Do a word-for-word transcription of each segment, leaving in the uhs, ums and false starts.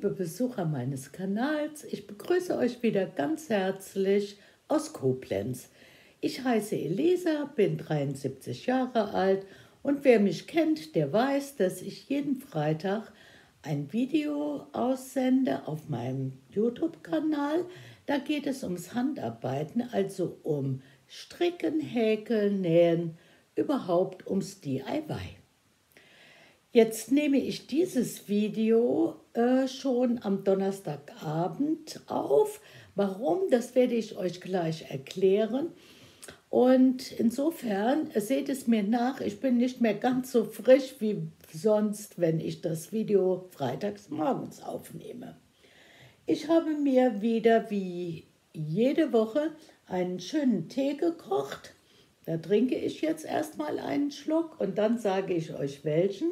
liebe Besucher meines Kanals, ich begrüße euch wieder ganz herzlich aus Koblenz. Ich heiße Elisa, bin dreiundsiebzig Jahre alt und wer mich kennt, der weiß, dass ich jeden Freitag ein Video aussende auf meinem YouTube-Kanal. Da geht es ums Handarbeiten, also um Stricken, Häkeln, Nähen, überhaupt ums D I Y. Jetzt nehme ich dieses Video äh, schon am Donnerstagabend auf. Warum, das werde ich euch gleich erklären. Und insofern, seht es mir nach, ich bin nicht mehr ganz so frisch wie sonst, wenn ich das Video freitags morgens aufnehme. Ich habe mir wieder wie jede Woche einen schönen Tee gekocht. Da trinke ich jetzt erstmal einen Schluck und dann sage ich euch welchen.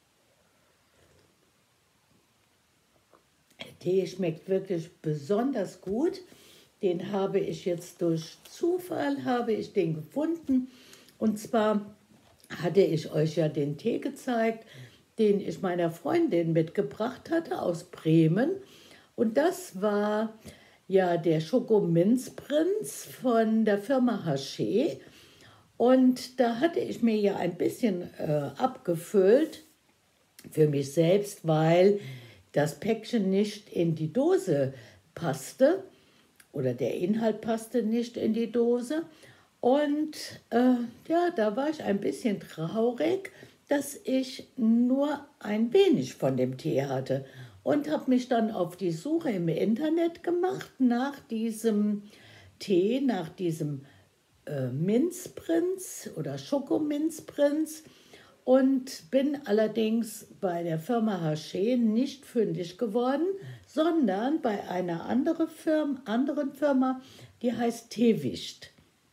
Der Tee schmeckt wirklich besonders gut. Den habe ich jetzt durch Zufall, habe ich den gefunden. Und zwar hatte ich euch ja den Tee gezeigt, den ich meiner Freundin mitgebracht hatte aus Bremen. Und das war ja der Schokominzprinz von der Firma Haché. Und da hatte ich mir ja ein bisschen äh, abgefüllt für mich selbst, weil das Päckchen nicht in die Dose passte oder der Inhalt passte nicht in die Dose. Und äh, ja, da war ich ein bisschen traurig, dass ich nur ein wenig von dem Tee hatte und habe mich dann auf die Suche im Internet gemacht nach diesem Tee, nach diesem äh, Minzprinz oder Schokominzprinz. Und bin allerdings bei der Firma Haché nicht fündig geworden, sondern bei einer andere Firma, anderen Firma, die heißt Teewicht.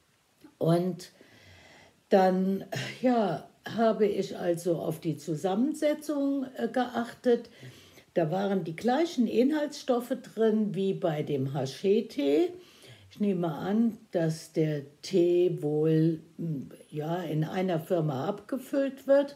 Und dann ja, habe ich also auf die Zusammensetzung äh, geachtet. Da waren die gleichen Inhaltsstoffe drin wie bei dem Haché-Tee. Ich nehme an, dass der Tee wohl ja, in einer Firma abgefüllt wird.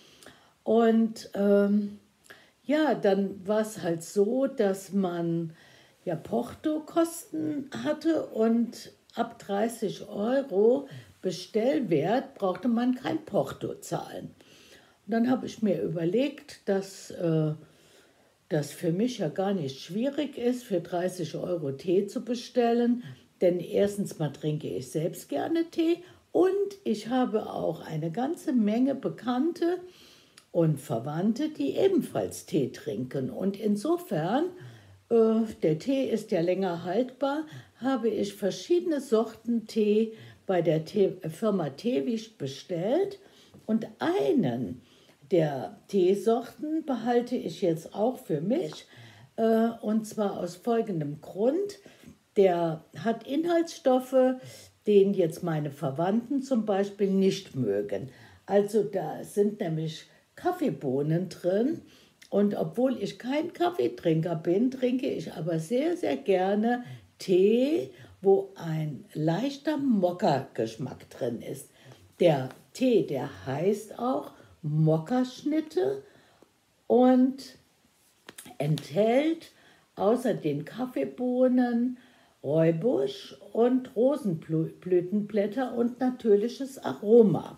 Und ähm, ja, dann war es halt so, dass man ja Portokosten hatte und ab dreißig Euro Bestellwert brauchte man kein Porto zahlen. Und dann habe ich mir überlegt, dass äh, das für mich ja gar nicht schwierig ist, für dreißig Euro Tee zu bestellen. Denn erstens mal trinke ich selbst gerne Tee und ich habe auch eine ganze Menge Bekannte und Verwandte, die ebenfalls Tee trinken. Und insofern, äh, der Tee ist ja länger haltbar, habe ich verschiedene Sorten Tee bei der Tee, Firma Teewicht bestellt. Und einen der Teesorten behalte ich jetzt auch für mich, äh, und zwar aus folgendem Grund. Der hat Inhaltsstoffe, den jetzt meine Verwandten zum Beispiel nicht mögen. Also da sind nämlich Kaffeebohnen drin. Und obwohl ich kein Kaffeetrinker bin, trinke ich aber sehr, sehr gerne Tee, wo ein leichter Mokka-Geschmack drin ist. Der Tee, der heißt auch Mokkaschnitte und enthält außer den Kaffeebohnen Räubusch und Rosenblütenblätter und natürliches Aroma.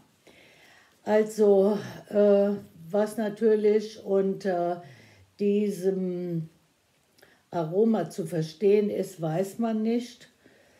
Also äh, was natürlich unter diesem Aroma zu verstehen ist, weiß man nicht.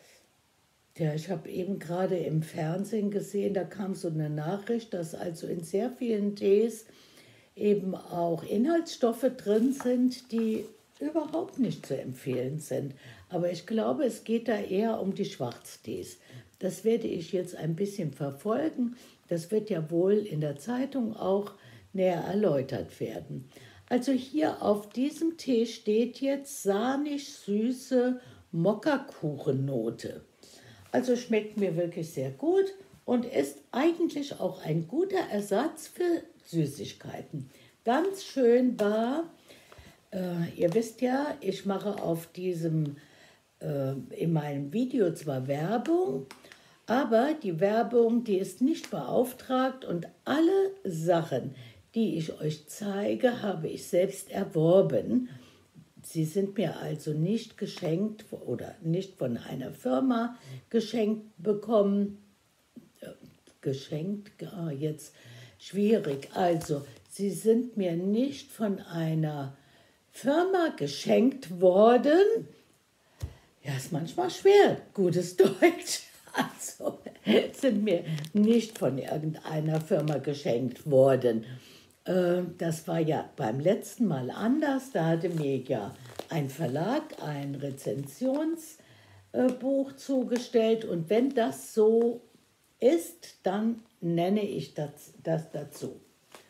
Ja, ich habe eben gerade im Fernsehen gesehen, da kam so eine Nachricht, dass also in sehr vielen Tees eben auch Inhaltsstoffe drin sind, die überhaupt nicht zu empfehlen sind. Aber ich glaube, es geht da eher um die Schwarztees. Das werde ich jetzt ein bisschen verfolgen. Das wird ja wohl in der Zeitung auch näher erläutert werden. Also hier auf diesem Tee steht jetzt sahnig-süße Mokkakuchennote. Also schmeckt mir wirklich sehr gut und ist eigentlich auch ein guter Ersatz für Süßigkeiten. Ganz schön war, äh, ihr wisst ja, ich mache auf diesem, äh, in meinem Video zwar Werbung, aber die Werbung, die ist nicht beauftragt und alle Sachen, die ich euch zeige, habe ich selbst erworben. Sie sind mir also nicht geschenkt oder nicht von einer Firma geschenkt bekommen. Äh, geschenkt, ah, jetzt schwierig. Also, sie sind mir nicht von einer Firma geschenkt worden. Ja, ist manchmal schwer, gutes Deutsch. Also, sind mir nicht von irgendeiner Firma geschenkt worden. Äh, das war ja beim letzten Mal anders. Da hatte mir ja ein Verlag ein Rezensionsbuch zugestellt. Und wenn das so ist, dann nenne ich das, das dazu.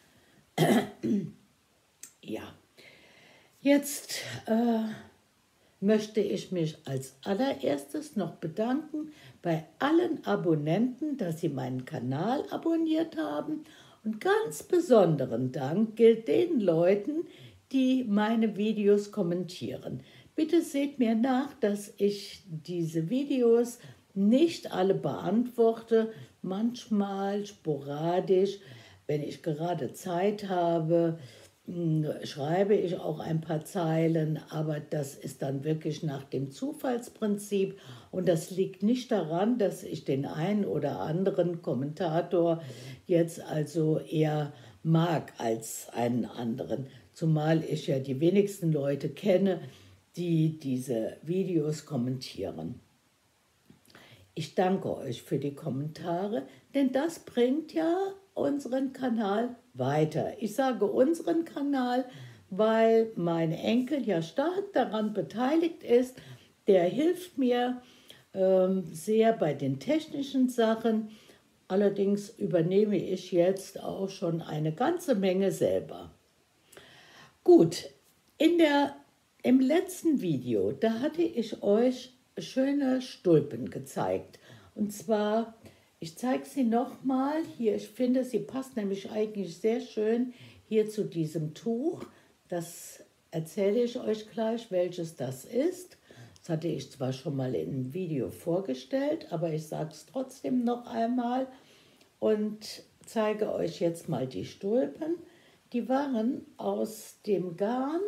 Ja, jetzt äh, möchte ich mich als allererstes noch bedanken bei allen Abonnenten, dass sie meinen Kanal abonniert haben. Und ganz besonderen Dank gilt den Leuten, die meine Videos kommentieren. Bitte seht mir nach, dass ich diese Videos nicht alle beantworte, manchmal sporadisch, wenn ich gerade Zeit habe, schreibe ich auch ein paar Zeilen, aber das ist dann wirklich nach dem Zufallsprinzip und das liegt nicht daran, dass ich den einen oder anderen Kommentator jetzt also eher mag als einen anderen, zumal ich ja die wenigsten Leute kenne, die diese Videos kommentieren. Ich danke euch für die Kommentare, denn das bringt ja unseren Kanal weiter. Ich sage unseren Kanal, weil mein Enkel ja stark daran beteiligt ist. Der hilft mir ähm, sehr bei den technischen Sachen. Allerdings übernehme ich jetzt auch schon eine ganze Menge selber. Gut, in der, im letzten Video, da hatte ich euch schöne Stulpen gezeigt. Und zwar, ich zeige sie nochmal hier. Ich finde, sie passt nämlich eigentlich sehr schön hier zu diesem Tuch. Das erzähle ich euch gleich, welches das ist. Das hatte ich zwar schon mal in einem Video vorgestellt, aber ich sage es trotzdem noch einmal und zeige euch jetzt mal die Stulpen. Die waren aus dem Garn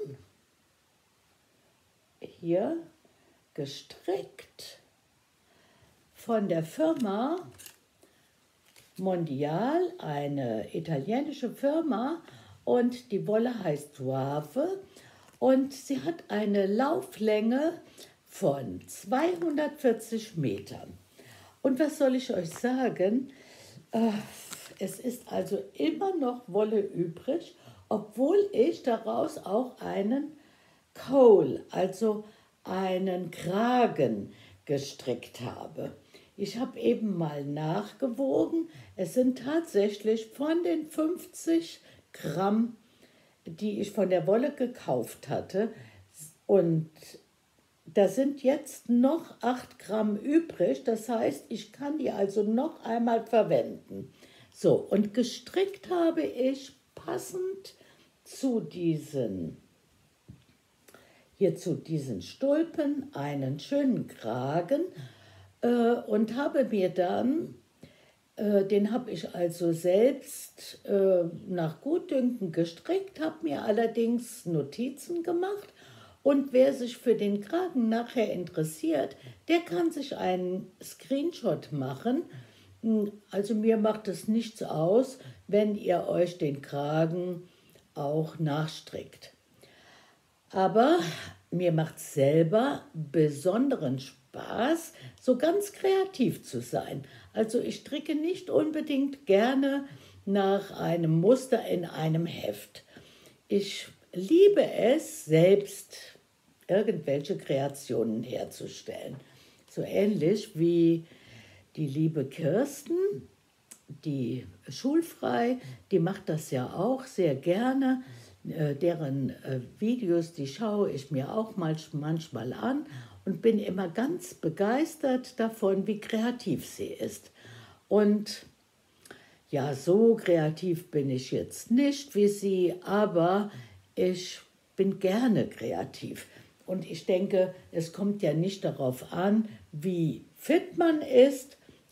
hier gestrickt von der Firma Mondial, eine italienische Firma, und die Wolle heißt Suave und sie hat eine Lauflänge von zweihundertvierzig Metern. Und was soll ich euch sagen? Äh, es ist also immer noch Wolle übrig, obwohl ich daraus auch einen Cowl, also einen Kragen gestrickt habe. Ich habe eben mal nachgewogen. Es sind tatsächlich von den fünfzig Gramm, die ich von der Wolle gekauft hatte, und da sind jetzt noch acht Gramm übrig. Das heißt, ich kann die also noch einmal verwenden. So, und gestrickt habe ich passend zu diesen hier zu diesen Stulpen einen schönen Kragen äh, und habe mir dann, äh, den habe ich also selbst äh, nach Gutdünken gestrickt, habe mir allerdings Notizen gemacht, und wer sich für den Kragen nachher interessiert, der kann sich einen Screenshot machen. Also mir macht es nichts aus, wenn ihr euch den Kragen auch nachstrickt. Aber mir macht es selber besonderen Spaß, so ganz kreativ zu sein. Also ich stricke nicht unbedingt gerne nach einem Muster in einem Heft. Ich liebe es, selbst irgendwelche Kreationen herzustellen. So ähnlich wie die liebe Kirsten, die schulfrei, die macht das ja auch sehr gerne. Äh, deren äh, Videos, die schaue ich mir auch mal, manchmal an und bin immer ganz begeistert davon, wie kreativ sie ist. Und ja, so kreativ bin ich jetzt nicht wie sie, aber ich bin gerne kreativ. Und ich denke, es kommt ja nicht darauf an, wie fit man ist,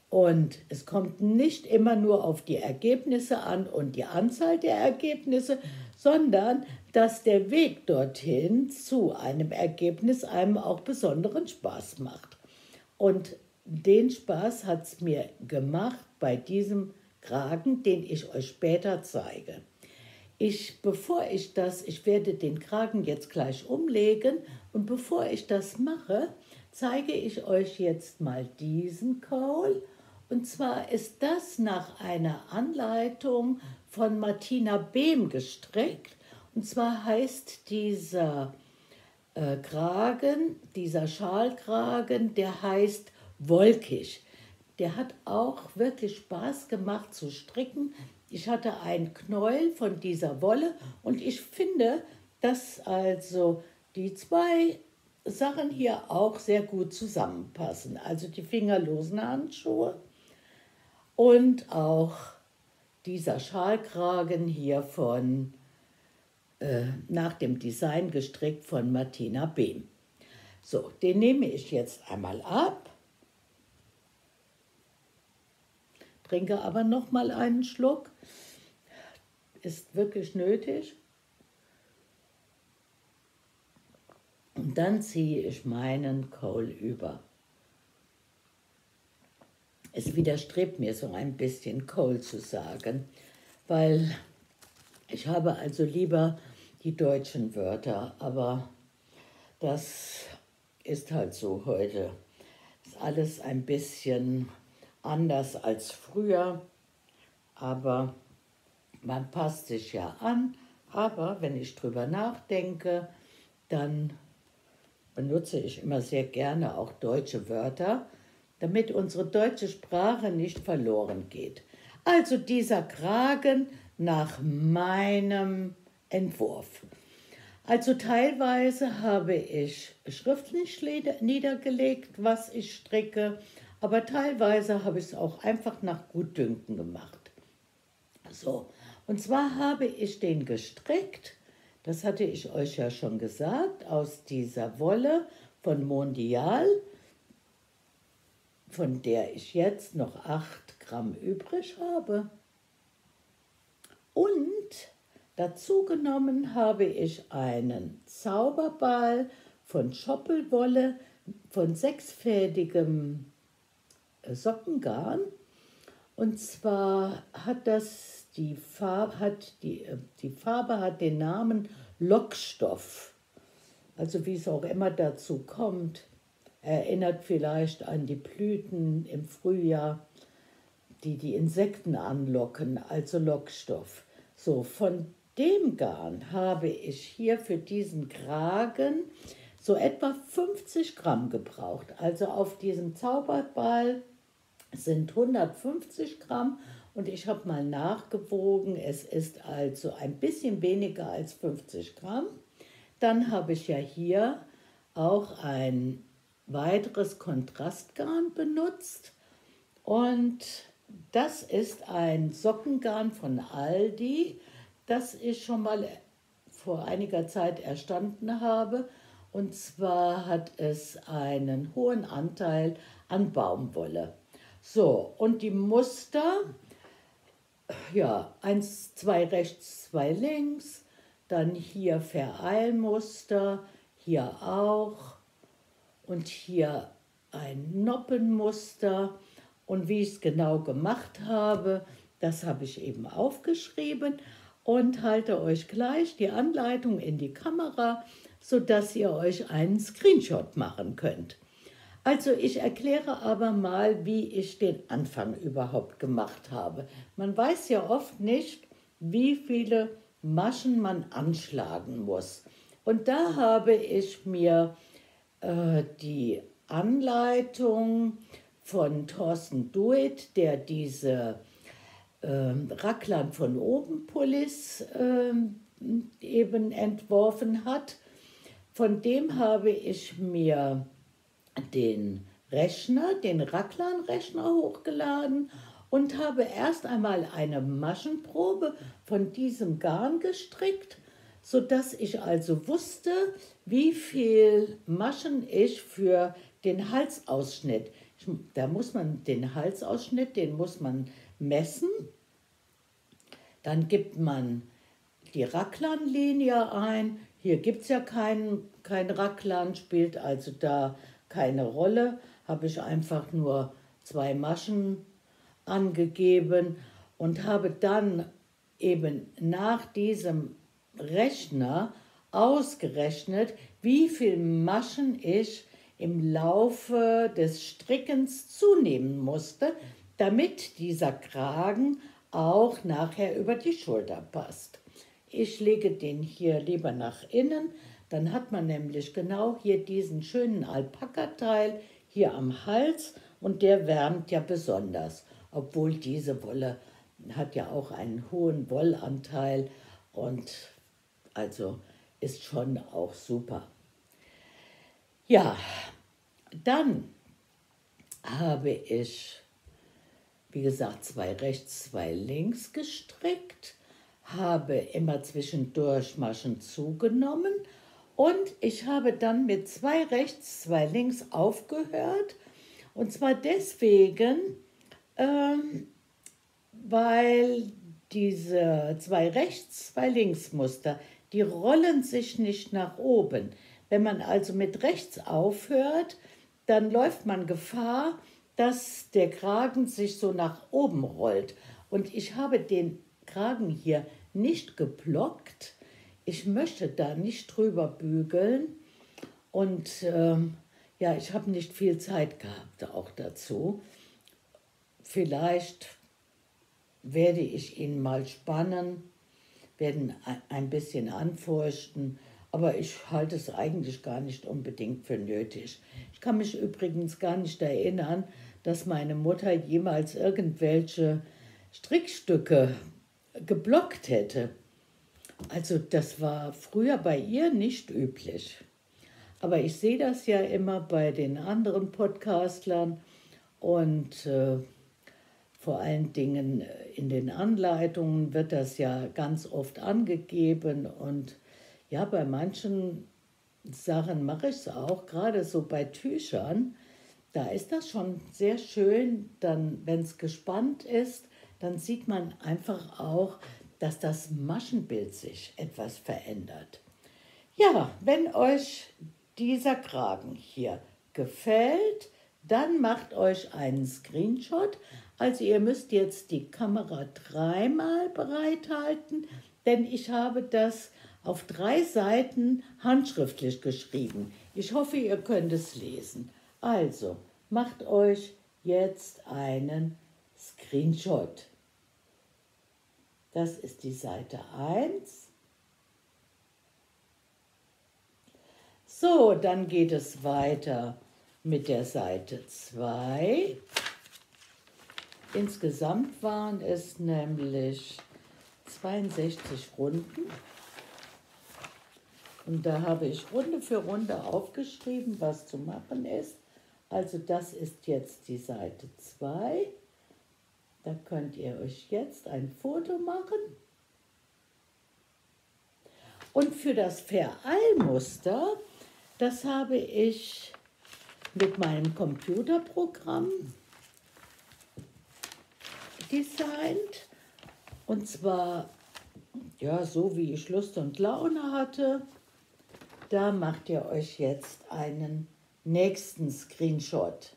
Und es kommt nicht immer nur auf die Ergebnisse an und die Anzahl der Ergebnisse, sondern dass der Weg dorthin zu einem Ergebnis einem auch besonderen Spaß macht. Und den Spaß hat es mir gemacht bei diesem Kragen, den ich euch später zeige. Ich, bevor ich das, ich werde den Kragen jetzt gleich umlegen und bevor ich das mache, zeige ich euch jetzt mal diesen Kaul. Und zwar ist das nach einer Anleitung von Martina Behm gestrickt. Und zwar heißt dieser äh, Kragen, dieser Schalkragen, der heißt wolkig. Der hat auch wirklich Spaß gemacht zu stricken. Ich hatte ein Knäuel von dieser Wolle und ich finde, dass also die zwei Sachen hier auch sehr gut zusammenpassen. Also die fingerlosen Handschuhe und auch dieser Schalkragen hier von, äh, nach dem Design gestrickt von Martina Behm. So, den nehme ich jetzt einmal ab, trinke aber noch mal einen Schluck, ist wirklich nötig. Und dann ziehe ich meinen Kaul über. Es widerstrebt mir so ein bisschen, Kaul zu sagen, weil ich habe also lieber die deutschen Wörter, aber das ist halt so heute. Ist alles ein bisschen anders als früher, aber man passt sich ja an. Aber wenn ich drüber nachdenke, dann benutze ich immer sehr gerne auch deutsche Wörter, damit unsere deutsche Sprache nicht verloren geht. Also dieser Kragen nach meinem Entwurf. Also teilweise habe ich schriftlich niedergelegt, was ich stricke, aber teilweise habe ich es auch einfach nach Gutdünken gemacht. So, und zwar habe ich den gestrickt, das hatte ich euch ja schon gesagt, aus dieser Wolle von Mondial, von der ich jetzt noch acht Gramm übrig habe. Und dazu genommen habe ich einen Zauberball von Schoppelwolle, von sechsfädigem Sockengarn. Und zwar hat das die Farbe, hat die, die Farbe hat den Namen Lockstoff. Also wie es auch immer dazu kommt, erinnert vielleicht an die Blüten im Frühjahr, die die Insekten anlocken, also Lockstoff. So, von dem Garn habe ich hier für diesen Kragen so etwa fünfzig Gramm gebraucht. Also auf diesem Zauberball sind hundertfünfzig Gramm und ich habe mal nachgewogen, es ist also ein bisschen weniger als fünfzig Gramm. Dann habe ich ja hier auch ein weiteres Kontrastgarn benutzt und das ist ein Sockengarn von Aldi, das ich schon mal vor einiger Zeit erstanden habe. Und zwar hat es einen hohen Anteil an Baumwolle. So, und die Muster, ja, eins, zwei rechts, zwei links, dann hier Vereilmuster, hier auch und hier ein Noppenmuster. Und wie ich es genau gemacht habe, das habe ich eben aufgeschrieben und halte euch gleich die Anleitung in die Kamera, sodass ihr euch einen Screenshot machen könnt. Also ich erkläre aber mal, wie ich den Anfang überhaupt gemacht habe. Man weiß ja oft nicht, wie viele Maschen man anschlagen muss. Und da habe ich mir äh, die Anleitung von Thorsten Duit, der diese äh, Raglan von oben Pullis äh, eben entworfen hat. Von dem habe ich mir den Rechner, den Raglan-Rechner hochgeladen und habe erst einmal eine Maschenprobe von diesem Garn gestrickt, sodass ich also wusste, wie viel Maschen ich für den Halsausschnitt Da muss man den Halsausschnitt, den muss man messen. Dann gibt man die Raglanlinie ein. Hier gibt es ja kein, kein Raglan, spielt also da keine Rolle. Habe ich einfach nur zwei Maschen angegeben und habe dann eben nach diesem Rechner ausgerechnet, wie viele Maschen ich im Laufe des Strickens zunehmen musste, damit dieser Kragen auch nachher über die Schulter passt. Ich lege den hier lieber nach innen, dann hat man nämlich genau hier diesen schönen Alpaka-Teil hier am Hals und der wärmt ja besonders, obwohl diese Wolle hat ja auch einen hohen Wollanteil und also ist schon auch super. Ja, dann habe ich, wie gesagt, zwei rechts, zwei links gestrickt, habe immer zwischendurch Maschen zugenommen und ich habe dann mit zwei rechts, zwei links aufgehört. Und zwar deswegen, ähm, weil diese zwei rechts, zwei links Muster, die rollen sich nicht nach oben. Wenn man also mit rechts aufhört, dann läuft man Gefahr, dass der Kragen sich so nach oben rollt. Und ich habe den Kragen hier nicht geblockt. Ich möchte da nicht drüber bügeln. Und ähm, ja, ich habe nicht viel Zeit gehabt auch dazu. Vielleicht werde ich ihn mal spannen, werden ein bisschen anfeuchten, aber ich halte es eigentlich gar nicht unbedingt für nötig. Ich kann mich übrigens gar nicht erinnern, dass meine Mutter jemals irgendwelche Strickstücke geblockt hätte. Also das war früher bei ihr nicht üblich. Aber ich sehe das ja immer bei den anderen Podcastlern und äh, vor allen Dingen in den Anleitungen wird das ja ganz oft angegeben und ja, bei manchen Sachen mache ich es auch, gerade so bei Tüchern, da ist das schon sehr schön, dann, wenn es gespannt ist, dann sieht man einfach auch, dass das Maschenbild sich etwas verändert. Ja, wenn euch dieser Kragen hier gefällt, dann macht euch einen Screenshot. Also ihr müsst jetzt die Kamera dreimal bereithalten, denn ich habe das auf drei Seiten handschriftlich geschrieben. Ich hoffe, ihr könnt es lesen. Also, macht euch jetzt einen Screenshot. Das ist die Seite eins. So, dann geht es weiter mit der Seite zwei. Insgesamt waren es nämlich zweiundsechzig Runden. Und da habe ich Runde für Runde aufgeschrieben, was zu machen ist. Also das ist jetzt die Seite zwei. Da könnt ihr euch jetzt ein Foto machen. Und für das Vereilmuster, das habe ich mit meinem Computerprogramm designt. Und zwar, ja, so wie ich Lust und Laune hatte. Da macht ihr euch jetzt einen nächsten Screenshot.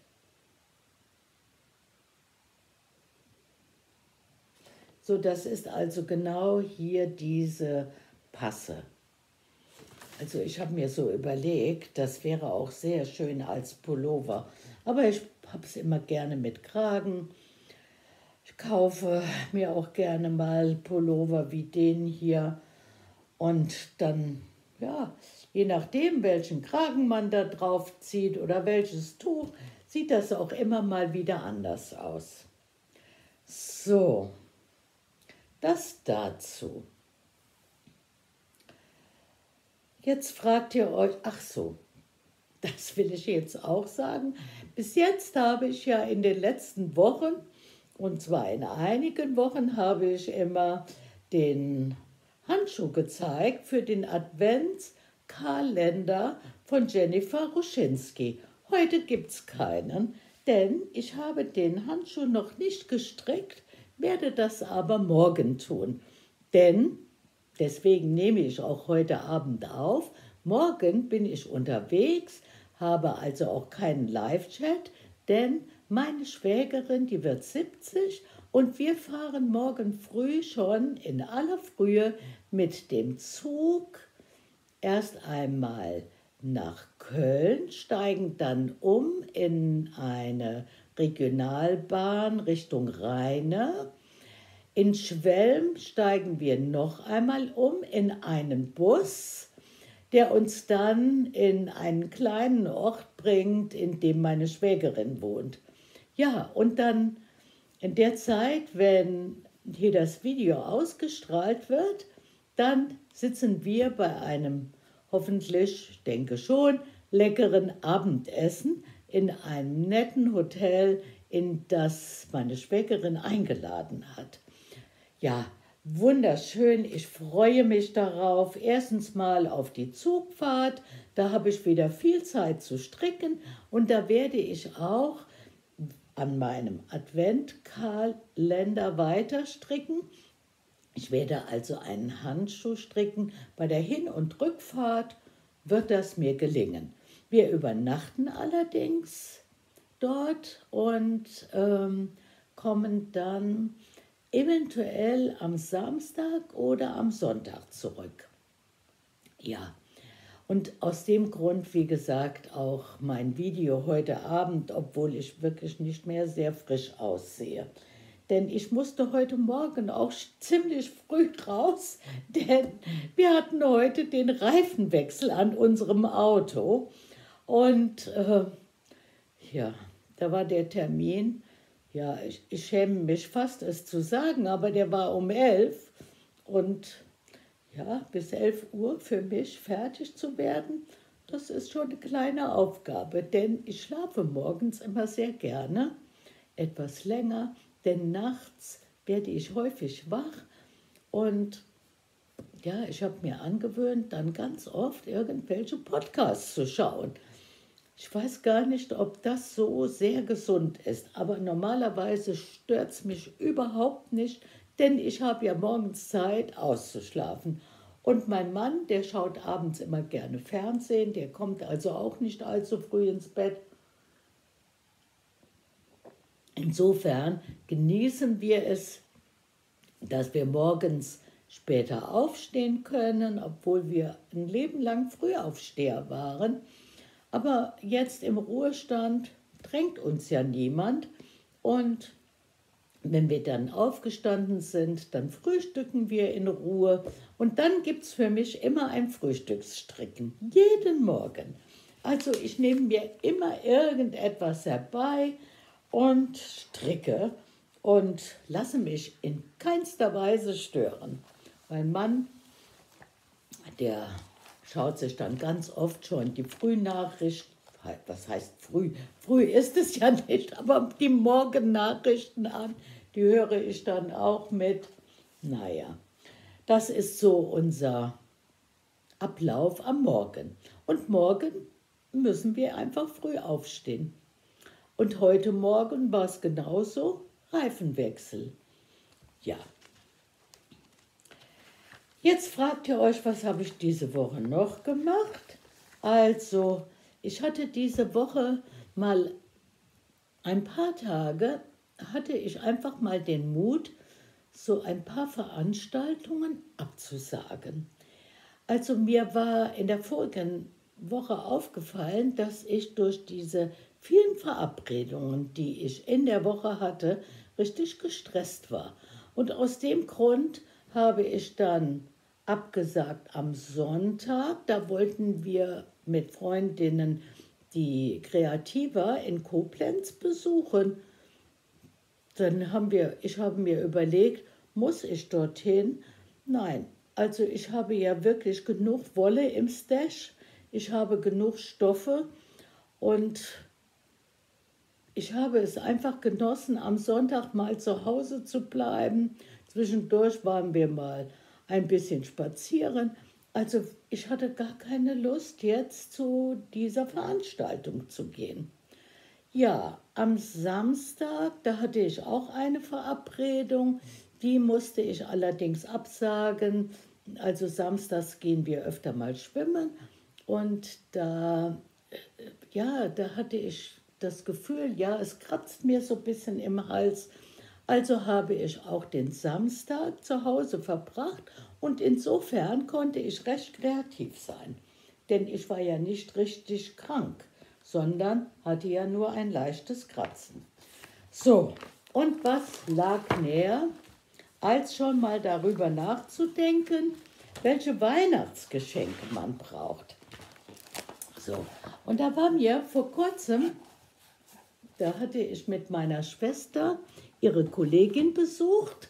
So, das ist also genau hier diese Passe. Also ich habe mir so überlegt, das wäre auch sehr schön als Pullover. Aber ich habe es immer gerne mit Kragen. Ich kaufe mir auch gerne mal Pullover wie den hier. Und dann, ja, je nachdem, welchen Kragen man da drauf zieht oder welches Tuch, sieht das auch immer mal wieder anders aus. So, das dazu. Jetzt fragt ihr euch, ach so, das will ich jetzt auch sagen. Bis jetzt habe ich ja in den letzten Wochen, und zwar in einigen Wochen, habe ich immer den Handschuh gezeigt für den Adventskalender von Jennifer Ruschinski. Heute gibt es keinen, denn ich habe den Handschuh noch nicht gestrickt, werde das aber morgen tun. Denn, deswegen nehme ich auch heute Abend auf, morgen bin ich unterwegs, habe also auch keinen Live-Chat, denn meine Schwägerin, die wird siebzig und wir fahren morgen früh schon in aller Frühe mit dem Zug erst einmal nach Köln, steigen dann um in eine Regionalbahn Richtung Rheine. In Schwelm steigen wir noch einmal um in einen Bus, der uns dann in einen kleinen Ort bringt, in dem meine Schwägerin wohnt. Ja, und dann in der Zeit, wenn hier das Video ausgestrahlt wird, dann sitzen wir bei einem hoffentlich, ich denke schon, leckeren Abendessen in einem netten Hotel, in das meine Schwägerin eingeladen hat. Ja, wunderschön, ich freue mich darauf. Erstens mal auf die Zugfahrt, da habe ich wieder viel Zeit zu stricken und da werde ich auch an meinem Adventkalender weiter stricken. Ich werde also einen Handschuh stricken. Bei der Hin- und Rückfahrt wird das mir gelingen. Wir übernachten allerdings dort und ähm, kommen dann eventuell am Samstag oder am Sonntag zurück. Ja, und aus dem Grund, wie gesagt, auch mein Video heute Abend, obwohl ich wirklich nicht mehr sehr frisch aussehe. Denn ich musste heute Morgen auch ziemlich früh raus, denn wir hatten heute den Reifenwechsel an unserem Auto. Und äh, ja, da war der Termin, ja, ich, ich schäme mich fast, es zu sagen, aber der war um elf. Und ja, bis elf Uhr für mich fertig zu werden, das ist schon eine kleine Aufgabe, denn ich schlafe morgens immer sehr gerne, etwas länger, denn nachts werde ich häufig wach und ja, ich habe mir angewöhnt, dann ganz oft irgendwelche Podcasts zu schauen. Ich weiß gar nicht, ob das so sehr gesund ist, aber normalerweise stört es mich überhaupt nicht, denn ich habe ja morgens Zeit auszuschlafen. Und mein Mann, der schaut abends immer gerne Fernsehen, der kommt also auch nicht allzu früh ins Bett. Insofern genießen wir es, dass wir morgens später aufstehen können, obwohl wir ein Leben lang Frühaufsteher waren. Aber jetzt im Ruhestand drängt uns ja niemand. Und wenn wir dann aufgestanden sind, dann frühstücken wir in Ruhe. Und dann gibt es für mich immer ein Frühstücksstricken, jeden Morgen. Also ich nehme mir immer irgendetwas herbei und stricke und lasse mich in keinster Weise stören. Mein Mann, der schaut sich dann ganz oft schon die Frühnachrichten, was heißt früh? Früh ist es ja nicht, aber die Morgennachrichten an, die höre ich dann auch mit. Naja, das ist so unser Ablauf am Morgen. Und morgen müssen wir einfach früh aufstehen. Und heute Morgen war es genauso, Reifenwechsel. Ja. Jetzt fragt ihr euch, was habe ich diese Woche noch gemacht? Also, ich hatte diese Woche mal ein paar Tage, hatte ich einfach mal den Mut, so ein paar Veranstaltungen abzusagen. Also mir war in der vorigen Woche aufgefallen, dass ich durch diese vielen Verabredungen, die ich in der Woche hatte, richtig gestresst war. Und aus dem Grund habe ich dann abgesagt am Sonntag. Da wollten wir mit Freundinnen die Kreativa in Koblenz besuchen. Dann haben wir, ich habe mir überlegt, muss ich dorthin? Nein, also ich habe ja wirklich genug Wolle im Stash. Ich habe genug Stoffe und ich habe es einfach genossen, am Sonntag mal zu Hause zu bleiben. Zwischendurch waren wir mal ein bisschen spazieren. Also ich hatte gar keine Lust, jetzt zu dieser Veranstaltung zu gehen. Ja, am Samstag, da hatte ich auch eine Verabredung, die musste ich allerdings absagen. Also samstags gehen wir öfter mal schwimmen und da, äh, ja, da hatte ich das Gefühl, ja, es kratzt mir so ein bisschen im Hals. Also habe ich auch den Samstag zu Hause verbracht und insofern konnte ich recht kreativ sein, denn ich war ja nicht richtig krank, sondern hatte ja nur ein leichtes Kratzen. So, und was lag näher, als schon mal darüber nachzudenken, welche Weihnachtsgeschenke man braucht. So, und da war mir vor kurzem, da hatte ich mit meiner Schwester ihre Kollegin besucht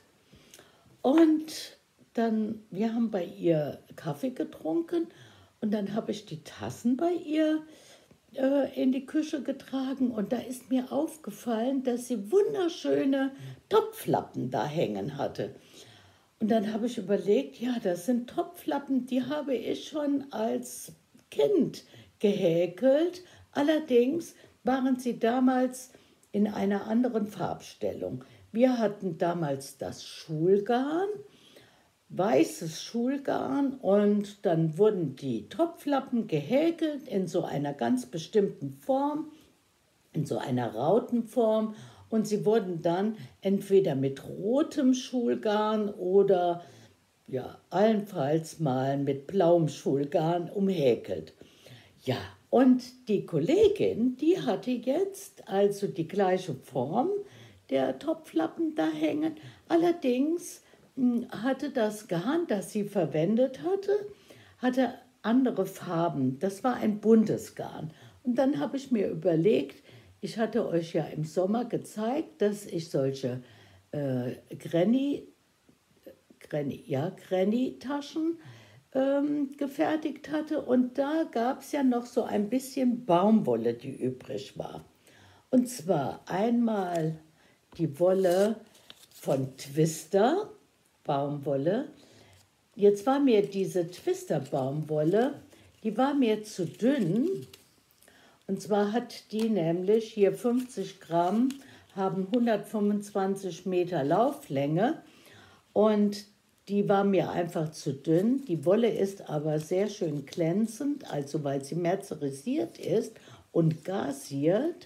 und dann, wir haben bei ihr Kaffee getrunken und dann habe ich die Tassen bei ihr äh, in die Küche getragen und da ist mir aufgefallen, dass sie wunderschöne Topflappen da hängen hatte. Und dann habe ich überlegt, ja, das sind Topflappen, die habe ich schon als Kind gehäkelt. Allerdings waren sie damals in einer anderen Farbstellung. Wir hatten damals das Schulgarn, weißes Schulgarn und dann wurden die Topflappen gehäkelt in so einer ganz bestimmten Form, in so einer Rautenform und sie wurden dann entweder mit rotem Schulgarn oder ja, allenfalls mal mit blauem Schulgarn umhäkelt. Ja, und die Kollegin, die hatte jetzt also die gleiche Form der Topflappen da hängen, allerdings hatte das Garn, das sie verwendet hatte, hatte andere Farben. Das war ein buntes Garn. Und dann habe ich mir überlegt, ich hatte euch ja im Sommer gezeigt, dass ich solche äh, Granny, Granny, ja, Granny-Taschen ähm, gefertigt hatte. Und da gab es ja noch so ein bisschen Baumwolle, die übrig war. Und zwar einmal die Wolle von Twister, Baumwolle. Jetzt war mir diese Twister-Baumwolle, die war mir zu dünn. Und zwar hat die nämlich hier fünfzig Gramm, haben hundertfünfundzwanzig Meter Lauflänge und die war mir einfach zu dünn. Die Wolle ist aber sehr schön glänzend, also weil sie merzerisiert ist und gasiert.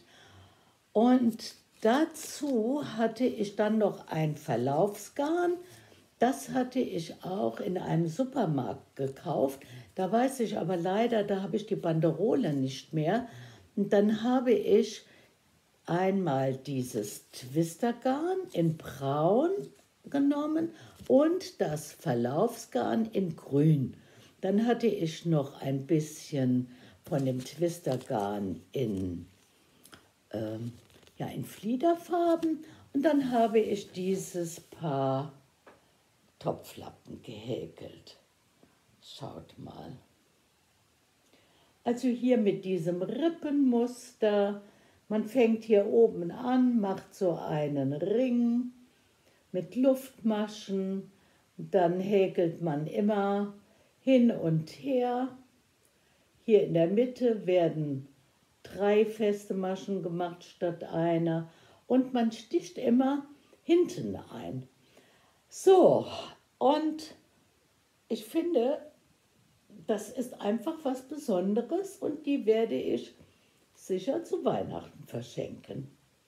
Und dazu hatte ich dann noch ein Verlaufsgarn. Das hatte ich auch in einem Supermarkt gekauft. Da weiß ich aber leider, da habe ich die Banderole nicht mehr. Und dann habe ich einmal dieses Twistergarn in Braun genommen und das Verlaufsgarn in Grün. Dann hatte ich noch ein bisschen von dem Twistergarn in, ähm, ja, in Fliederfarben und dann habe ich dieses Paar Topflappen gehäkelt. Schaut mal. Also hier mit diesem Rippenmuster. Man fängt hier oben an, macht so einen Ring mit Luftmaschen. Dann häkelt man immer hin und her. Hier in der Mitte werden drei feste Maschen gemacht statt einer. Und man sticht immer hinten ein. So, und ich finde, das ist einfach was Besonderes und die werde ich sicher zu Weihnachten verschenken.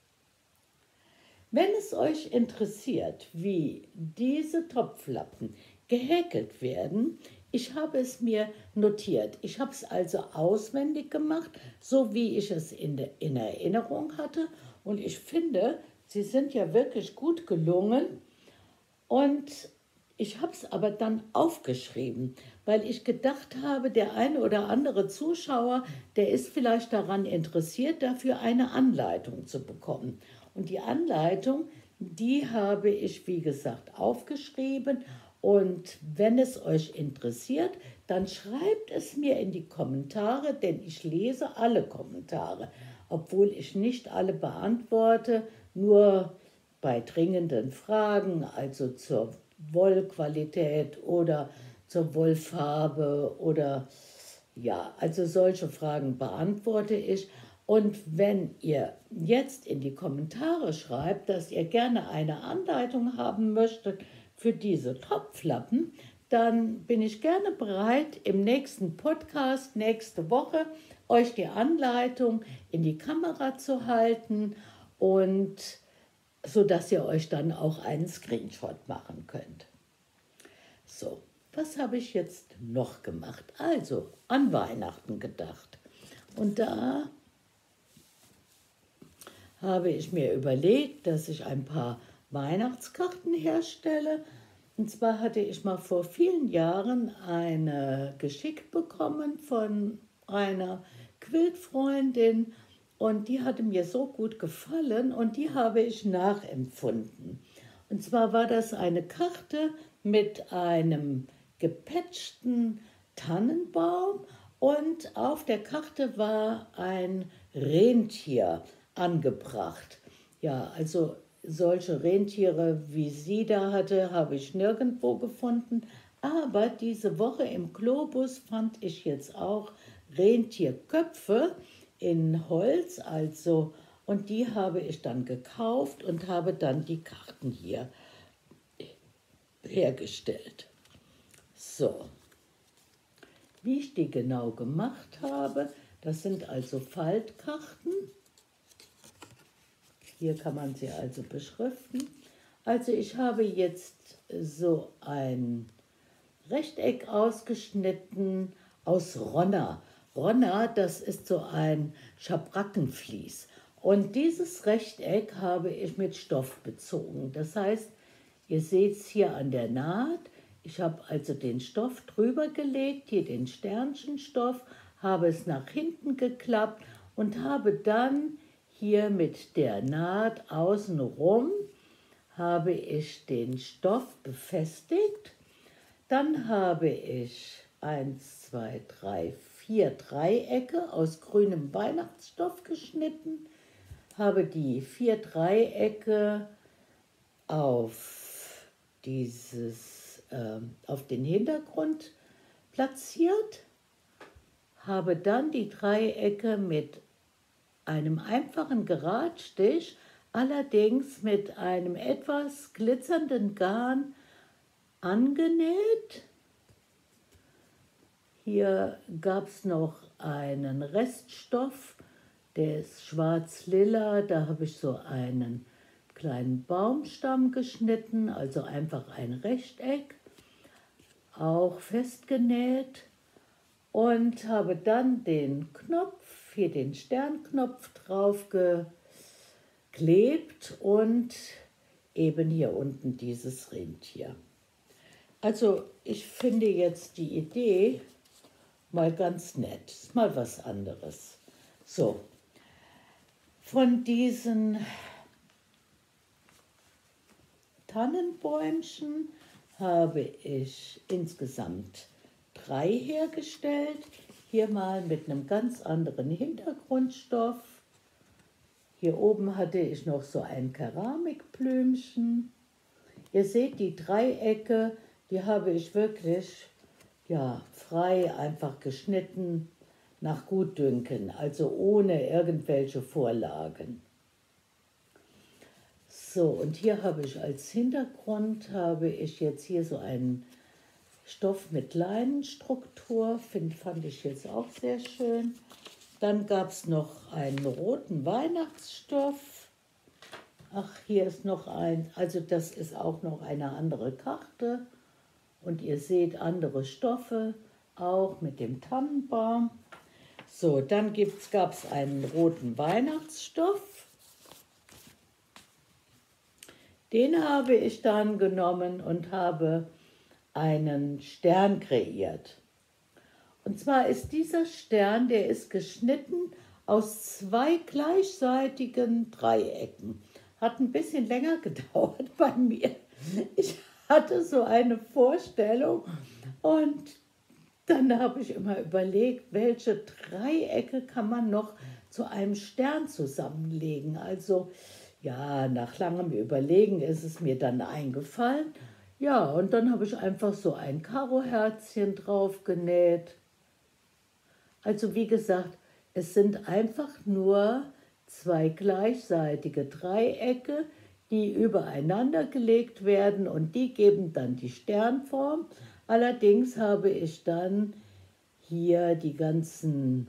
Wenn es euch interessiert, wie diese Topflappen gehäkelt werden, ich habe es mir notiert. Ich habe es also auswendig gemacht, so wie ich es in, de, in Erinnerung hatte. Und ich finde, sie sind ja wirklich gut gelungen. Und ich habe es aber dann aufgeschrieben, weil ich gedacht habe, der eine oder andere Zuschauer, der ist vielleicht daran interessiert, dafür eine Anleitung zu bekommen. Und die Anleitung, die habe ich, wie gesagt, aufgeschrieben. Und wenn es euch interessiert, dann schreibt es mir in die Kommentare, denn ich lese alle Kommentare, obwohl ich nicht alle beantworte, nur bei dringenden Fragen, also zur Wollqualität oder zur Wollfarbe oder ja, also solche Fragen beantworte ich. Und wenn ihr jetzt in die Kommentare schreibt, dass ihr gerne eine Anleitung haben möchtet für diese Topflappen, dann bin ich gerne bereit, im nächsten Podcast, nächste Woche, euch die Anleitung in die Kamera zu halten und so dass ihr euch dann auch einen Screenshot machen könnt. So, was habe ich jetzt noch gemacht? Also, an Weihnachten gedacht. Und da habe ich mir überlegt, dass ich ein paar Weihnachtskarten herstelle. Und zwar hatte ich mal vor vielen Jahren eine geschickt bekommen von einer Quiltfreundin und die hatte mir so gut gefallen und die habe ich nachempfunden. Und zwar war das eine Karte mit einem gepatchten Tannenbaum und auf der Karte war ein Rentier angebracht. Ja, also solche Rentiere, wie sie da hatte, habe ich nirgendwo gefunden. Aber diese Woche im Globus fand ich jetzt auch Rentierköpfe in Holz, also, und die habe ich dann gekauft und habe dann die Karten hier hergestellt. So, wie ich die genau gemacht habe, das sind also Faltkarten. Hier kann man sie also beschriften. Also ich habe jetzt so ein Rechteck ausgeschnitten aus Ronna. Ronna, das ist so ein Schabrackenvlies. Und dieses Rechteck habe ich mit Stoff bezogen. Das heißt, ihr seht es hier an der Naht. Ich habe also den Stoff drüber gelegt, hier den Sternchenstoff, habe es nach hinten geklappt und habe dann hier mit der Naht außenrum habe ich den Stoff befestigt. Dann habe ich eins, zwei, drei, vier Dreiecke aus grünem Weihnachtsstoff geschnitten, habe die vier Dreiecke auf, dieses, äh, auf den Hintergrund platziert, habe dann die Dreiecke mit einem einfachen Geradstich, allerdings mit einem etwas glitzernden Garn angenäht. Hier gab es noch einen Reststoff, der ist schwarz-lila, da habe ich so einen kleinen Baumstamm geschnitten, also einfach ein Rechteck, auch festgenäht und habe dann den Knopf, hier den Sternknopf drauf geklebt und eben hier unten dieses Rentier. Also ich finde jetzt die Idee mal ganz nett, ist mal was anderes. So, von diesen Tannenbäumchen habe ich insgesamt drei hergestellt. Hier mal mit einem ganz anderen Hintergrundstoff. Hier oben hatte ich noch so ein Keramikblümchen. Ihr seht die Dreiecke, die habe ich wirklich ja, frei einfach geschnitten nach Gutdünken, also ohne irgendwelche Vorlagen. So, und hier habe ich als Hintergrund, habe ich jetzt hier so einen Stoff mit Leinenstruktur, find, fand ich jetzt auch sehr schön. Dann gab es noch einen roten Weihnachtsstoff. Ach, hier ist noch ein, also das ist auch noch eine andere Karte. Und ihr seht andere Stoffe, auch mit dem Tannenbaum. So, dann gab es einen roten Weihnachtsstoff. Den habe ich dann genommen und habe einen Stern kreiert. Und zwar ist dieser Stern, der ist geschnitten aus zwei gleichseitigen Dreiecken. Hat ein bisschen länger gedauert bei mir. Ich hatte so eine Vorstellung und dann habe ich immer überlegt, welche Dreiecke kann man noch zu einem Stern zusammenlegen. Also ja, nach langem Überlegen ist es mir dann eingefallen. Ja, und dann habe ich einfach so ein Karoherzchen drauf genäht. Also wie gesagt, Es sind einfach nur zwei gleichseitige Dreiecke, die übereinander gelegt werden und die geben dann die Sternform. Allerdings habe ich dann hier die ganzen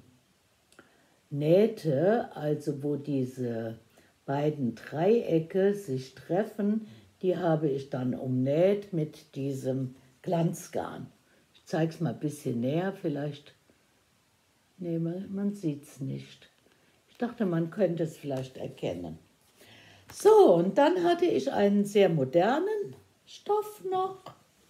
Nähte, also wo diese beiden Dreiecke sich treffen, die habe ich dann umnäht mit diesem Glanzgarn. Ich zeige es mal ein bisschen näher, vielleicht, nee, man, man sieht es nicht. Ich dachte, man könnte es vielleicht erkennen. So, und dann hatte ich einen sehr modernen Stoff noch.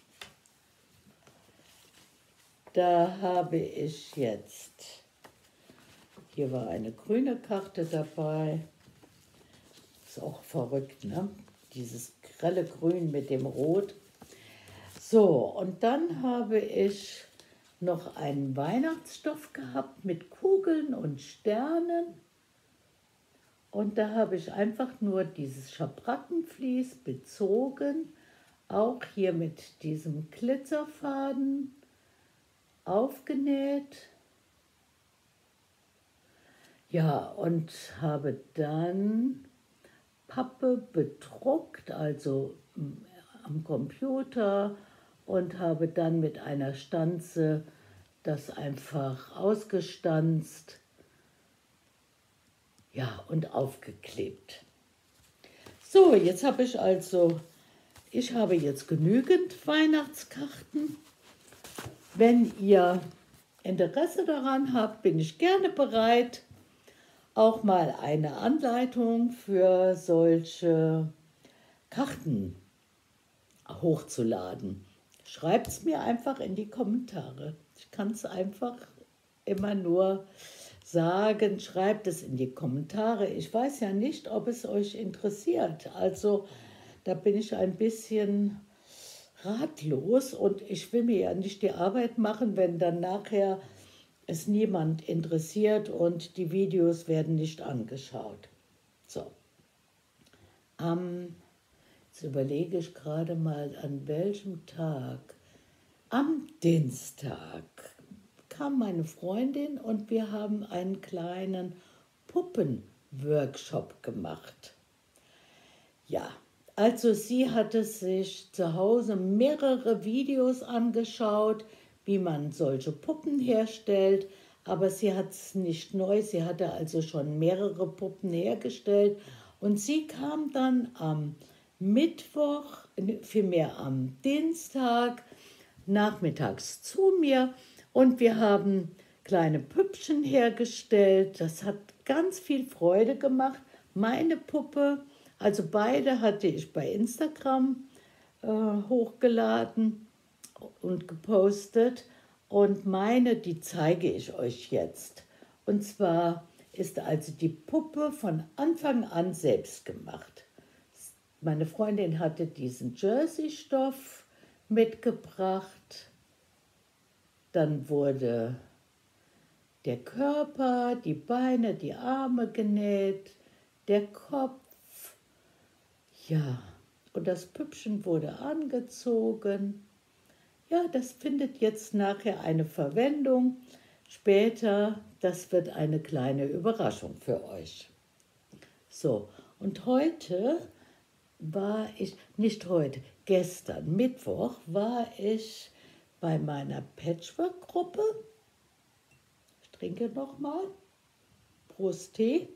Da habe ich jetzt, hier war eine grüne Karte dabei. Ist auch verrückt, ne? Dieses grelle Grün mit dem Rot. So, und dann habe ich noch einen Weihnachtsstoff gehabt mit Kugeln und Sternen. Und da habe ich einfach nur dieses Schabrackenvlies bezogen, auch hier mit diesem Glitzerfaden aufgenäht. Ja, und habe dann Pappe bedruckt, also am Computer, und habe dann mit einer Stanze das einfach ausgestanzt, ja, und aufgeklebt. So, jetzt habe ich also, ich habe jetzt genügend Weihnachtskarten. Wenn ihr Interesse daran habt, bin ich gerne bereit, auch mal eine Anleitung für solche Karten hochzuladen. Schreibt es mir einfach in die Kommentare. Ich kann es einfach immer nur sagen, schreibt es in die Kommentare. Ich weiß ja nicht, ob es euch interessiert. Also da bin ich ein bisschen ratlos und ich will mir ja nicht die Arbeit machen, wenn dann nachher es niemand interessiert und die Videos werden nicht angeschaut. So, am, jetzt überlege ich gerade mal, an welchem Tag. Am Dienstag kam meine Freundin und wir haben einen kleinen Puppenworkshop gemacht. Ja, also sie hatte sich zu Hause mehrere Videos angeschaut, wie man solche Puppen herstellt, aber sie hat es nicht neu, sie hatte also schon mehrere Puppen hergestellt und sie kam dann am Mittwoch, vielmehr am Dienstag, nachmittags zu mir und wir haben kleine Püppchen hergestellt. Das hat ganz viel Freude gemacht. Meine Puppe, also beide hatte ich bei Instagram äh, hochgeladen und gepostet und meine, die zeige ich euch jetzt. Und zwar ist also die Puppe von Anfang an selbst gemacht. Meine Freundin hatte diesen Jersey-Stoff mitgebracht. Dann wurde der Körper, die Beine, die Arme genäht, der Kopf. Ja, und das Püppchen wurde angezogen. Ja, das findet jetzt nachher eine Verwendung. Später, das wird eine kleine Überraschung für euch. So, und heute war ich, nicht heute, gestern, Mittwoch, war ich bei meiner Patchwork-Gruppe. Ich trinke nochmal. Prost Tee.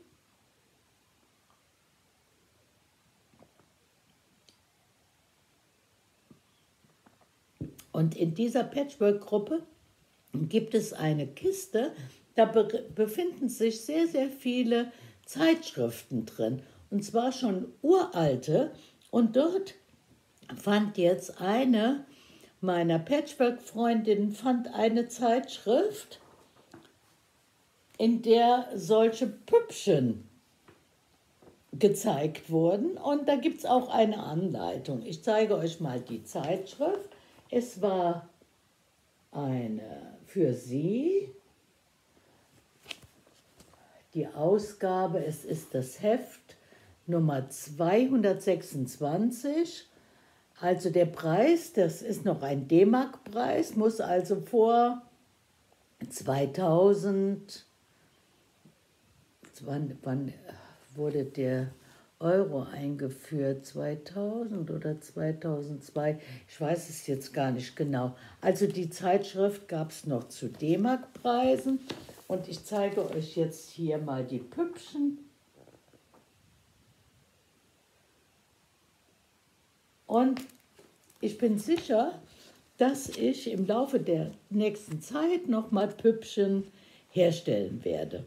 Und in dieser Patchwork-Gruppe gibt es eine Kiste, da be befinden sich sehr, sehr viele Zeitschriften drin. Und zwar schon uralte. Und dort fand jetzt eine meiner Patchwork-Freundinnen fand eine Zeitschrift, in der solche Püppchen gezeigt wurden. Und da gibt es auch eine Anleitung. Ich zeige euch mal die Zeitschrift. Es war eine für sie, die Ausgabe, es ist das Heft Nummer zweihundertsechsundzwanzig. Also der Preis, das ist noch ein D-Mark-Preis, muss also vor zweitausend wann, wann wurde der Euro eingeführt? zweitausend oder zweitausendzwei? Ich weiß es jetzt gar nicht genau. Also die Zeitschrift gab es noch zu D-Mark-Preisen. Und ich zeige euch jetzt hier mal die Püppchen. Und ich bin sicher, dass ich im Laufe der nächsten Zeit nochmal Püppchen herstellen werde.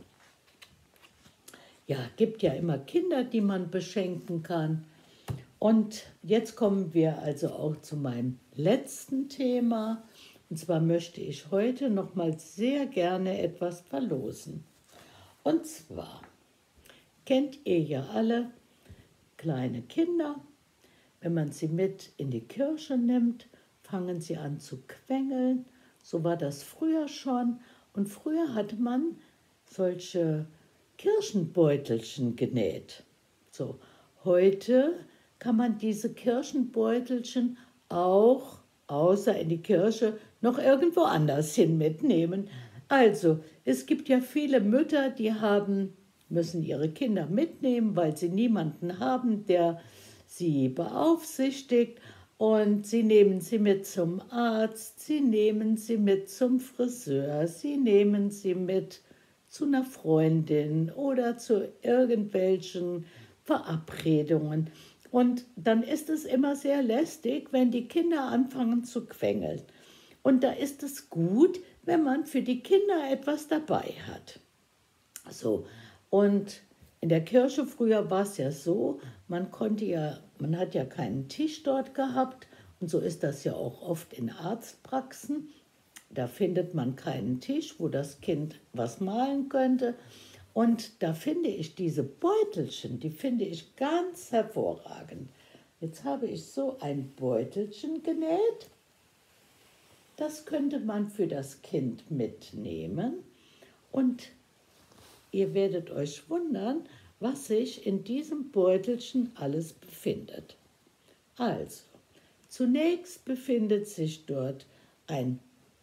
Ja, gibt ja immer Kinder, die man beschenken kann. Und jetzt kommen wir also auch zu meinem letzten Thema. Und zwar möchte ich heute nochmal sehr gerne etwas verlosen. Und zwar kennt ihr ja alle kleine Kinder. Wenn man sie mit in die Kirche nimmt, fangen sie an zu quengeln. So war das früher schon. Und früher hatte man solche Kirchenbeutelchen genäht. So, heute kann man diese Kirchenbeutelchen auch, außer in die Kirche, noch irgendwo anders hin mitnehmen. Also, es gibt ja viele Mütter, die haben, müssen ihre Kinder mitnehmen, weil sie niemanden haben, der sie beaufsichtigt. Und sie nehmen sie mit zum Arzt, sie nehmen sie mit zum Friseur, sie nehmen sie mit zu einer Freundin oder zu irgendwelchen Verabredungen. Und dann ist es immer sehr lästig, wenn die Kinder anfangen zu quengeln. Und da ist es gut, wenn man für die Kinder etwas dabei hat. So, und in der Kirche früher war es ja so, man konnte ja, man hat ja keinen Tisch dort gehabt. Und so ist das ja auch oft in Arztpraxen. Da findet man keinen Tisch, wo das Kind was malen könnte. Und da finde ich diese Beutelchen, die finde ich ganz hervorragend. Jetzt habe ich so ein Beutelchen genäht. Das könnte man für das Kind mitnehmen. Und ihr werdet euch wundern, was sich in diesem Beutelchen alles befindet. Also, zunächst befindet sich dort ein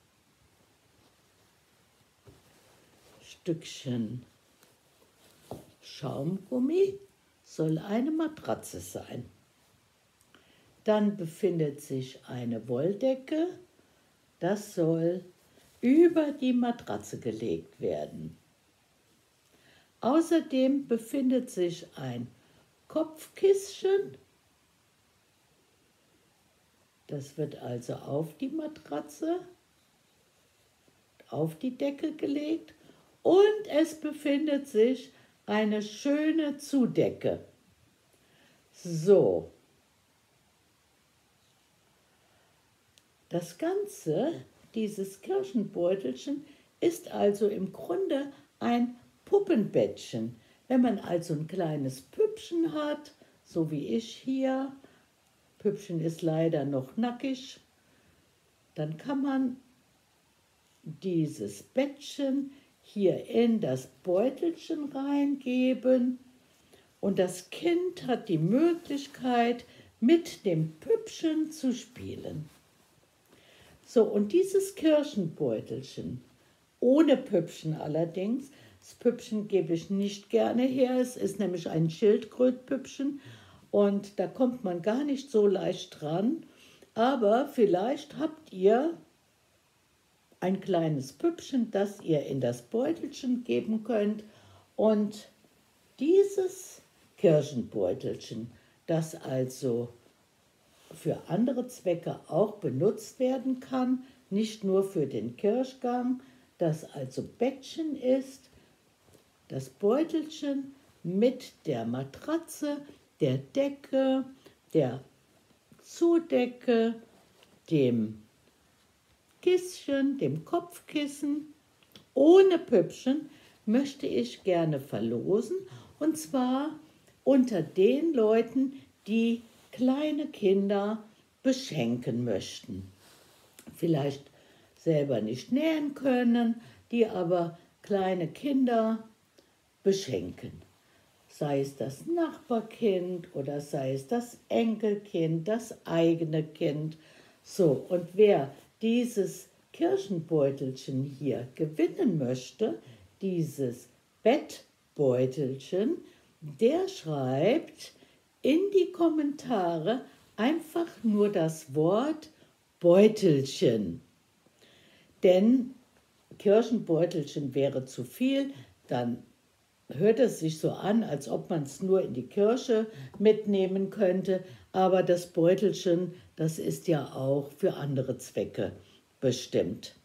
Stückchen Schaumgummi, soll eine Matratze sein. Dann befindet sich eine Wolldecke, das soll über die Matratze gelegt werden. Außerdem befindet sich ein Kopfkissen, das wird also auf die Matratze, auf die Decke gelegt und es befindet sich eine schöne Zudecke. So, das Ganze, dieses Kirchenbeutelchen, ist also im Grunde ein Puppenbettchen. Wenn man also ein kleines Püppchen hat, so wie ich hier, Püppchen ist leider noch nackig, dann kann man dieses Bettchen hier in das Beutelchen reingeben und das Kind hat die Möglichkeit, mit dem Püppchen zu spielen. So, und dieses Kirchenbeutelchen, ohne Püppchen allerdings, das Püppchen gebe ich nicht gerne her, es ist nämlich ein Schildkrötpüppchen und da kommt man gar nicht so leicht dran, aber vielleicht habt ihr ein kleines Püppchen, das ihr in das Beutelchen geben könnt. Und dieses Kirchenbeutelchen, das also für andere Zwecke auch benutzt werden kann, nicht nur für den Kirchgang, das also Bettchen ist, das Beutelchen mit der Matratze, der Decke, der Zudecke, dem Kisschen, dem Kopfkissen, ohne Püppchen, möchte ich gerne verlosen. Und zwar unter den Leuten, die kleine Kinder beschenken möchten. Vielleicht selber nicht nähen können, die aber kleine Kinder beschenken. Sei es das Nachbarkind oder sei es das Enkelkind, das eigene Kind. So, und wer dieses Kirchenbeutelchen hier gewinnen möchte, dieses Bett Beutelchen, der schreibt in die Kommentare einfach nur das Wort Beutelchen. Denn Kirchenbeutelchen wäre zu viel, dann hört es sich so an, als ob man es nur in die Kirche mitnehmen könnte. Aber das Beutelchen, das ist ja auch für andere Zwecke bestimmt.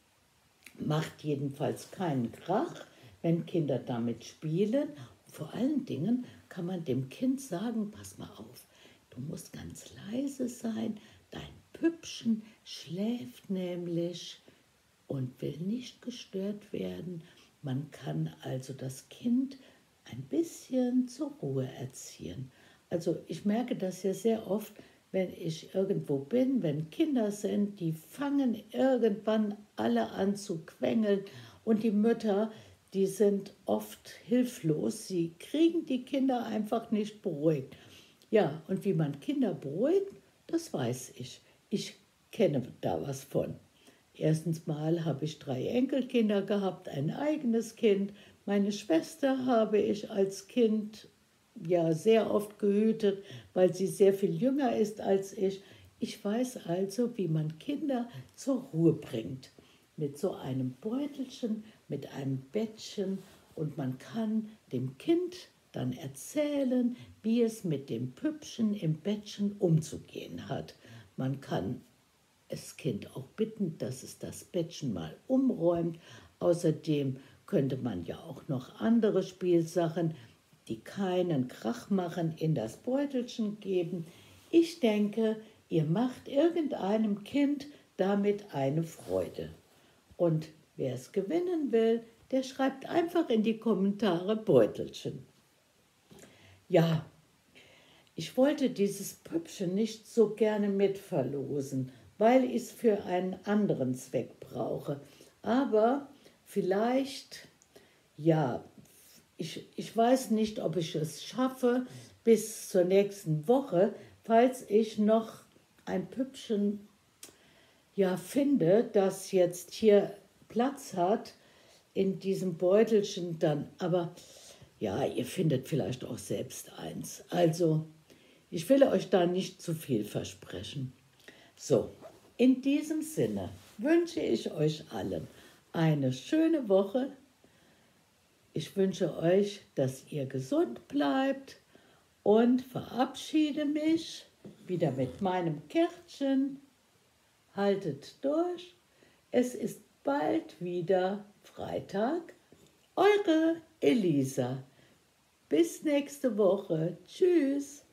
Macht jedenfalls keinen Krach, wenn Kinder damit spielen. Vor allen Dingen kann man dem Kind sagen, pass mal auf, du musst ganz leise sein, dein Püppchen schläft nämlich und will nicht gestört werden. Man kann also das Kind ein bisschen zur Ruhe erziehen. Also ich merke das ja sehr oft, wenn ich irgendwo bin, wenn Kinder sind, die fangen irgendwann alle an zu quengeln und die Mütter, die sind oft hilflos. Sie kriegen die Kinder einfach nicht beruhigt. Ja, und wie man Kinder beruhigt, das weiß ich. Ich kenne da was von. Erstens mal habe ich drei Enkelkinder gehabt, ein eigenes Kind. Meine Schwester habe ich als Kind ja sehr oft gehütet, weil sie sehr viel jünger ist als ich. Ich weiß also, wie man Kinder zur Ruhe bringt. Mit so einem Beutelchen, mit einem Bettchen, und man kann dem Kind dann erzählen, wie es mit dem Püppchen im Bettchen umzugehen hat. Man kann das Kind auch bitten, dass es das Bettchen mal umräumt. Außerdem könnte man ja auch noch andere Spielsachen, die keinen Krach machen, in das Beutelchen geben. Ich denke, ihr macht irgendeinem Kind damit eine Freude. Und wer es gewinnen will, der schreibt einfach in die Kommentare Beutelchen. Ja, ich wollte dieses Püppchen nicht so gerne mitverlosen, weil ich es für einen anderen Zweck brauche. Aber vielleicht, ja, ich, ich weiß nicht, ob ich es schaffe bis zur nächsten Woche, falls ich noch ein Püppchen ja, finde, das jetzt hier Platz hat in diesem Beutelchen dann. Aber ja, ihr findet vielleicht auch selbst eins. Also, ich will euch da nicht zu viel versprechen. So, in diesem Sinne wünsche ich euch allen eine schöne Woche. Ich wünsche euch, dass ihr gesund bleibt und verabschiede mich wieder mit meinem Kärtchen. Haltet durch. Es ist bald wieder Freitag. Eure Elisa. Bis nächste Woche. Tschüss.